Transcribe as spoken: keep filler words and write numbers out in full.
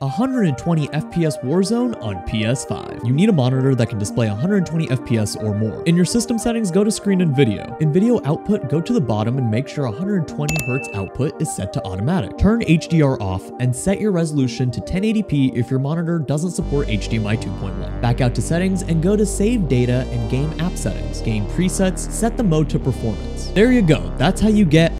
one hundred twenty F P S Warzone on P S five. You need a monitor that can display one hundred twenty F P S or more. In your system settings, go to Screen and Video. In Video Output, go to the bottom and make sure one hundred twenty hertz output is set to automatic. Turn H D R off and set your resolution to ten eighty p if your monitor doesn't support H D M I two point one. Back out to Settings and go to Save Data and Game App Settings. Game Presets, set the mode to Performance. There you go. That's how you get